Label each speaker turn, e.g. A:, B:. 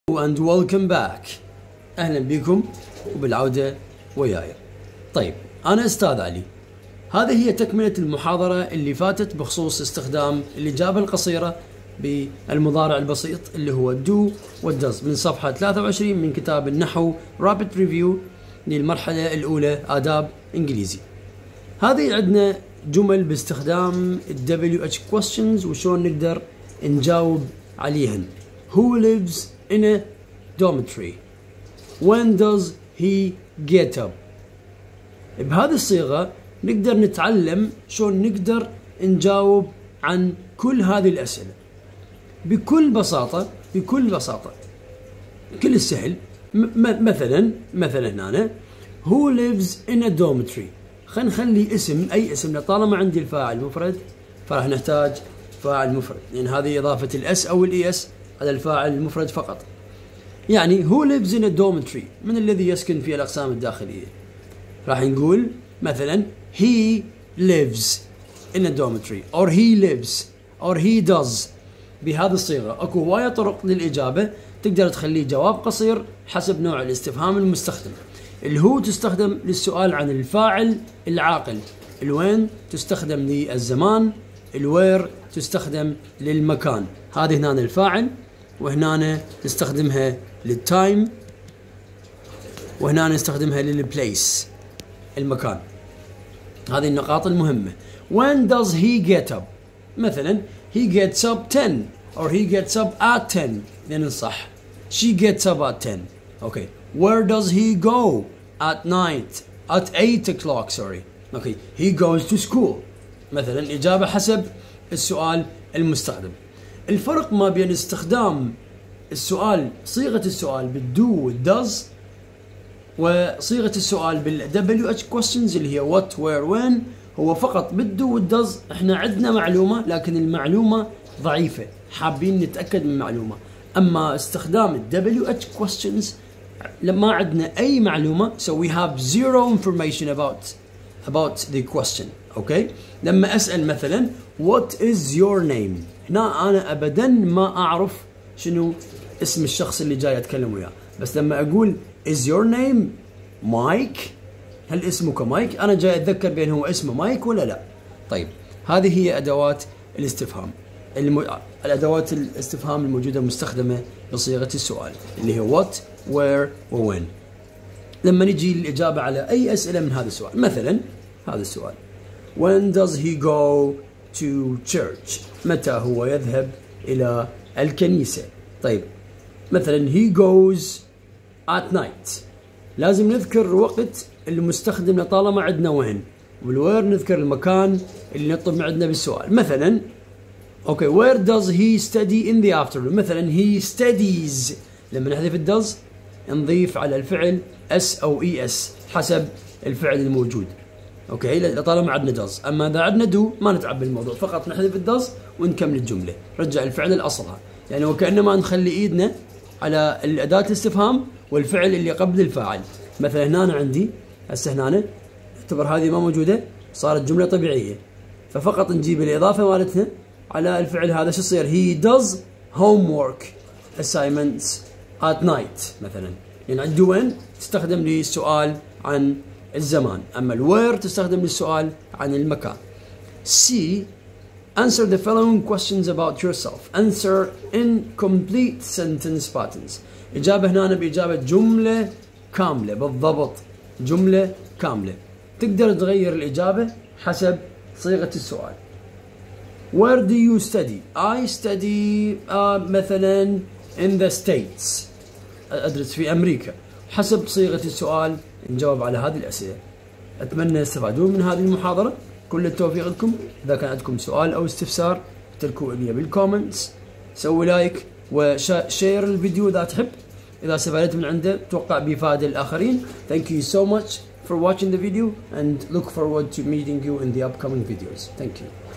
A: and welcome back. أهلا بكم وبالعودة وياي. طيب أنا أستاذ علي. هذه هي تكملة المحاضرة اللي فاتت بخصوص استخدام الإجابة القصيرة بالمضارع البسيط اللي هو do والdoes من صفحة 23 من كتاب النحو Rapid Review للمرحلة الأولى آداب إنجليزي. هذه عندنا جمل باستخدام WH questions وشون نقدر نجاوب عليهن. Who lives in a dormitory? When does he get up? بهذه الصيغة نقدر نتعلم شون نقدر نجاوب عن كل هذه الأسئلة بكل بساطة كل السهل. مثلا هنا Who lives in a dormitory؟ خلينا نخلي اسم أي اسم لطالما عندي الفاعل مفرد فراح نحتاج فاعل مفرد، لأن هذه إضافة الأس أو الإيس على الفاعل المفرد فقط. يعني who lives in a dormitory؟ من الذي يسكن في الأقسام الداخلية؟ راح نقول مثلا he lives in a dormitory or he lives or he does. بهذه الصيغة اكو هواية طرق للإجابة، تقدر تخليه جواب قصير حسب نوع الاستفهام المستخدم. الهو تستخدم للسؤال عن الفاعل العاقل، الوين تستخدم للزمان، الوير تستخدم للمكان. هذه هنا الفاعل، وهنا نستخدمها للتايم، وهنا نستخدمها للبليس المكان. هذه النقاط المهمة. When does he get up؟ مثلا he gets up 10 or he gets up at 10 لأن صح. She gets up at 10. Okay. Where does he go at night? At 8 o'clock sorry. Okay. He goes to school. مثلا الإجابة حسب السؤال المستخدم. الفرق ما بين استخدام السؤال صيغة السؤال بالدو والدز وصيغة السؤال بالWH questions اللي هي what where when هو فقط بالدو والدز احنا عندنا معلومة لكن المعلومة ضعيفة، حابين نتأكد من معلومة. أما استخدام WH questions لما عندنا أي معلومة so we have zero information about the question. okay. لما أسأل مثلا what is your name؟ هنا أنا أبدا ما أعرف شنو اسم الشخص اللي جاي أتكلم وياه، بس لما أقول is your name مايك، هل اسمك مايك؟ أنا جاي أتذكر بأنه هو اسمه مايك ولا لا. طيب هذه هي أدوات الاستفهام، الأدوات الاستفهام الموجودة مستخدمة بصيغة السؤال اللي هي what where و when. لما نجي الإجابة على أي أسئلة من هذا السؤال، مثلا هذا السؤال when does he go to church؟ متى هو يذهب إلى الكنيسة؟ طيب مثلا he goes at night، لازم نذكر وقت المستخدم لطالما عندنا وين، والوير نذكر المكان اللي نطلب عندنا بالسؤال. مثلا اوكي where does he study in the afternoon؟ مثلا he studies، لما نحذف الدز نضيف على الفعل اس او اي اس حسب الفعل الموجود. اوكي لطالما عندنا دز. اما اذا عندنا دو ما نتعب بالموضوع، فقط نحذف الدز ونكمل الجمله، رجع الفعل لاصلها، يعني وكانما نخلي ايدنا على الاداه الاستفهام والفعل اللي قبل الفاعل. مثلا هنا أنا عندي هسه هنا اعتبر هذه ما موجوده صارت جمله طبيعيه، ففقط نجيب الاضافه مالتها على الفعل هذا. شو يصير؟ he does homework assignments at night مثلا. يعني عندي وين تستخدم للسؤال عن الزمان، اما الوير تستخدم للسؤال عن المكان. C answer the following questions about yourself. answer in complete sentence patterns. إجابة هنا بإجابة جملة كاملة بالضبط، جملة كاملة. تقدر تغير الإجابة حسب صيغة السؤال. Where do you study؟ I study مثلا in the States، أدرس في أمريكا. حسب صيغة السؤال نجاوب على هذه الأسئلة. أتمنى تستفادون من هذه المحاضرة. كل التوفيق لكم. إذا كان عندكم سؤال أو استفسار اتركوا لي بالكومنتس، سوي لايك وشير الفيديو إذا تحب، إذا استفادت من عنده توقع بإفادة الآخرين. Thank you so much for watching the video and look forward to meeting you in the upcoming videos. Thank you.